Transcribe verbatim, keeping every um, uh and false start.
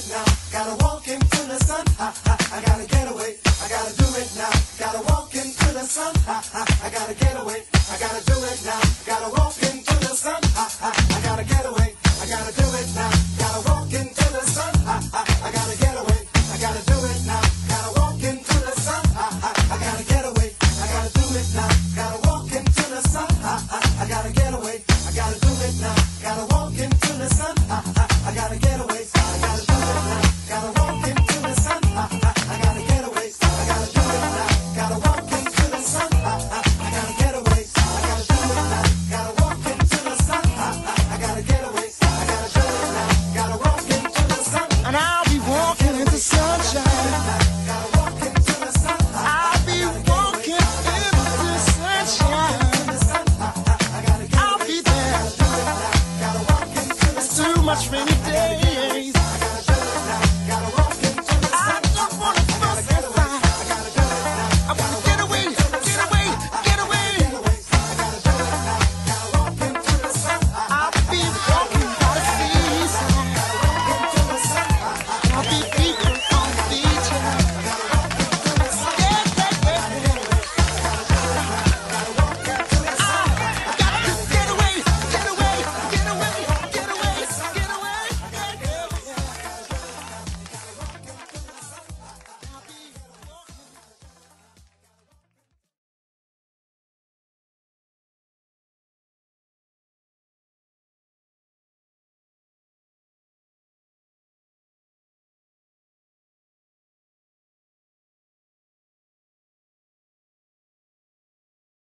now. Gotta walk into the sun. I, I, I gotta get away. I gotta do it now. Gotta walk into the sun. I, I, I gotta get away. I gotta do it now. Gotta walk into the sun. I, I, I gotta get away. I gotta do it now. Gotta walk into the sun. I, I, I gotta get away. I gotta do it now. Gotta walk into the sun. I, I, I gotta get away. I gotta do it now. Gotta walk into the sun. I, I, I gotta get away. I gotta do it now. Gotta walk into the sun. I, I, I gotta get away. I gotta do it now. Gotta walk into the sun. I, I, I gotta get away. I gotta do it now. Gotta walk into the sun. I, I, I gotta get away. I gotta do it now. Gotta walk into the sun. I, I, I gotta get away. I gotta do it now. Gotta walk into the sun. And I'll be walking in the sunshine.